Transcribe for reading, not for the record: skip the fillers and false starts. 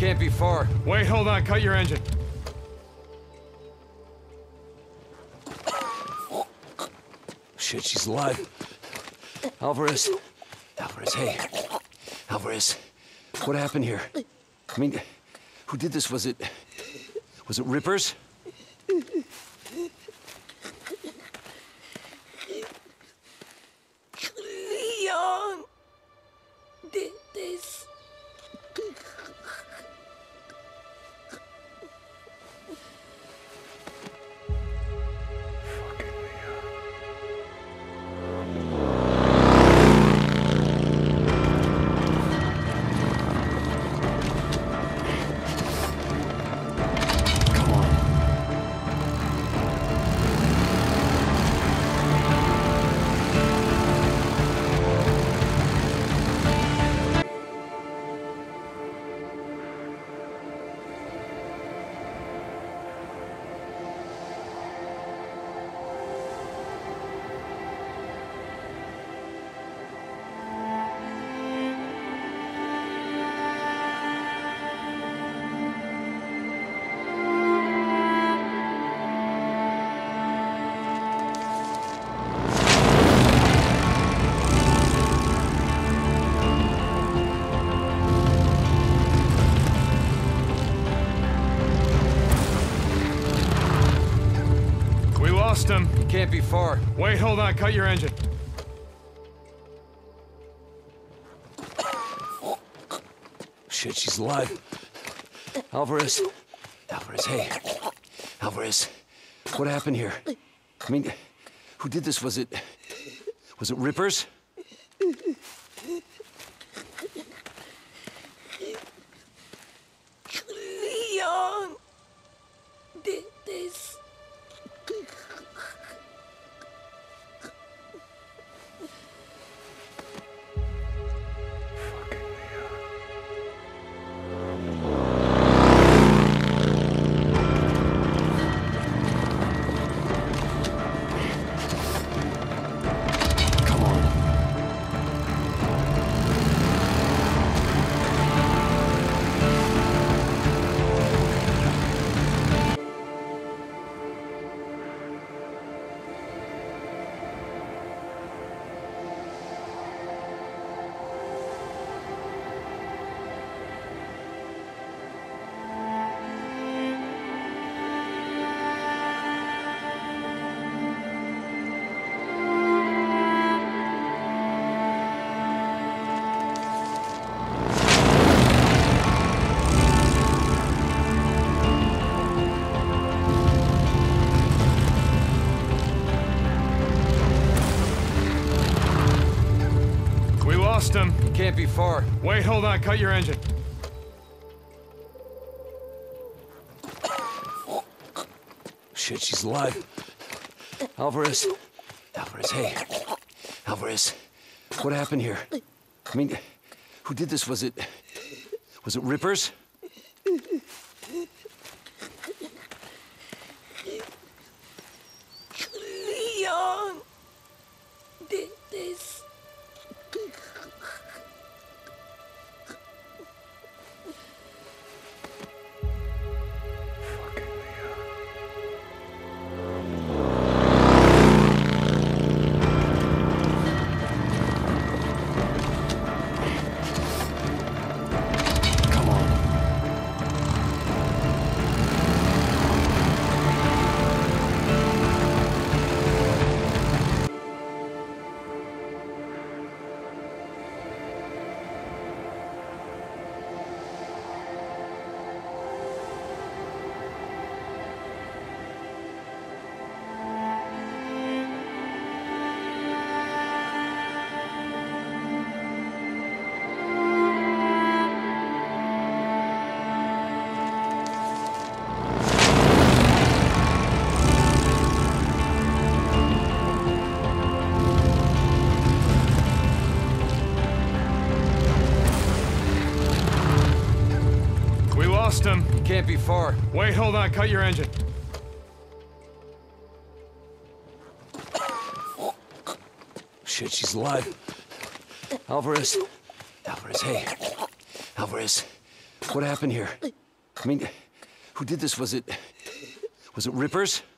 Can't be far. Wait, hold on. Cut your engine. Shit, she's alive. Alvarez. Alvarez, hey. Alvarez, what happened here? I mean, who did this? Was it Rippers? Leon did this. Lost him. Can't be far. Wait, hold on. Cut your engine. Shit, she's alive. Alvarez. Alvarez, hey. Alvarez, what happened here? I mean, who did this? Was it Rippers? Leon did this. Lost him. Can't be far. Wait, hold on. Cut your engine. Shit, she's alive. Alvarez. Alvarez, hey. Alvarez, what happened here? I mean, who did this? Was it Rippers? Leon did this. Lost him. Can't be far. Wait, hold on. Cut your engine. Shit, she's alive. Alvarez. Alvarez, hey. Alvarez, What happened here? I mean, who did this? Was it Rippers?